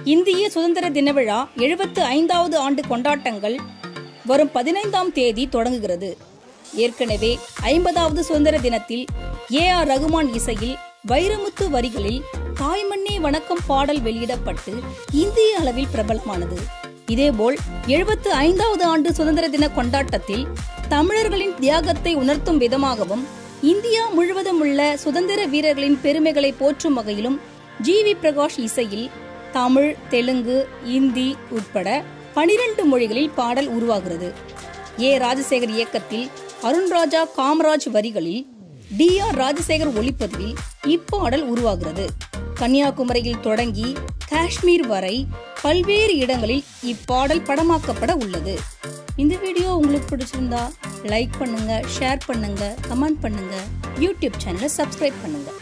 இந்திய சுதந்திர தின விழா 75வது ஆண்டு கொண்டாட்டங்கள் வரும் 15ஆம் தேதி தொடங்குகிறது. ஏற்கனவே 50வது சுதந்திர தினத்தில் A.R. ரகுமான் இசையில் வைரமுத்து வரிகளில் தாய்மண்ணே வணக்கம் பாடல் வெளியிடப்பட்டு இந்திய அளவில் பிரபலமானது. இதேபோல் 75வது ஆண்டு சுதந்திர தின கொண்டாட்டத்தில் தமிழர்களின் தியாகத்தை உணர்த்தும் விதமாகவும் இந்தியா முழுவதும் உள்ள சுதந்திர வீரர்களின் பெருமைகளை போற்றும் வகையிலும் G.V. பிரகாஷ் இசையில் தமிழ், தெலுங்கு, இந்தி உட்பட 12 மொழிகளில் பாடல் உருவாகிறது. A. ராஜசேகர் இயக்கத்தில் அருண்ராஜா காமராஜ் வரிகளில் D.R. ராஜசேகர் ஒளிப்பதிவில் இப்பாடல் உருவாகிறது. கன்னியாகுமரியில் தொடங்கி காஷ்மீர் வரை பல்வேறு இடங்களில் இப்பாடல் படமாக்கப்பட உள்ளது. இந்த வீடியோ உங்களுக்கு பிடிச்சிருந்தா லைக் பண்ணுங்க, ஷேர் பண்ணுங்க, கமெண்ட் பண்ணுங்க, யூடியூப் சேனலை சப்ஸ்கிரைப் பண்ணுங்க.